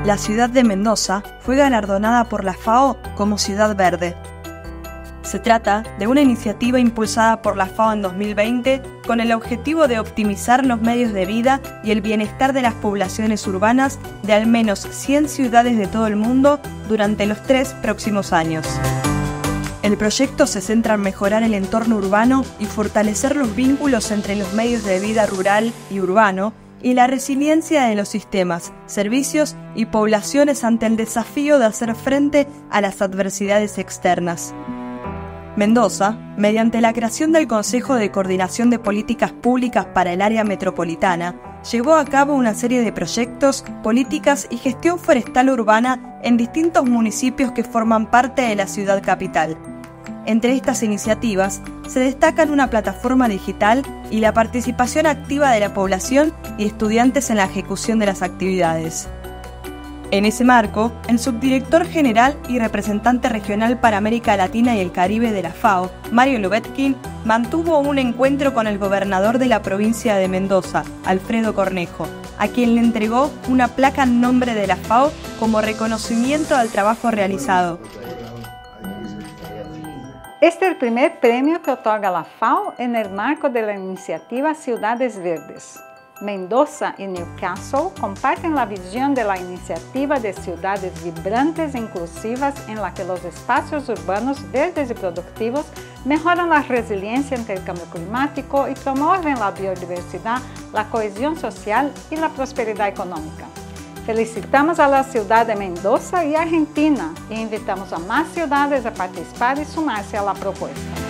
La ciudad de Mendoza fue galardonada por la FAO como Ciudad Verde. Se trata de una iniciativa impulsada por la FAO en 2020 con el objetivo de optimizar los medios de vida y el bienestar de las poblaciones urbanas de al menos 100 ciudades de todo el mundo durante los 3 próximos años. El proyecto se centra en mejorar el entorno urbano y fortalecer los vínculos entre los medios de vida rural y urbano y la resiliencia de los sistemas, servicios y poblaciones ante el desafío de hacer frente a las adversidades externas. Mendoza, mediante la creación del Consejo de Coordinación de Políticas Públicas para el Área Metropolitana, llevó a cabo una serie de proyectos, políticas y gestión forestal urbana en distintos municipios que forman parte de la ciudad capital. Entre estas iniciativas se destacan una plataforma digital y la participación activa de la población y estudiantes en la ejecución de las actividades. En ese marco, el subdirector general y representante regional para América Latina y el Caribe de la FAO, Mario Lubetkin, mantuvo un encuentro con el gobernador de la provincia de Mendoza, Alfredo Cornejo, a quien le entregó una placa en nombre de la FAO como reconocimiento al trabajo realizado. Este es el primer premio que otorga la FAO en el marco de la iniciativa Ciudades Verdes. Mendoza y Newcastle comparten la visión de la iniciativa de ciudades vibrantes e inclusivas en la que los espacios urbanos verdes y productivos mejoran la resiliencia ante el cambio climático y promueven la biodiversidad, la cohesión social y la prosperidad económica. Felicitamos a la ciudad de Mendoza y Argentina e invitamos a más ciudades a participar y sumarse a la propuesta.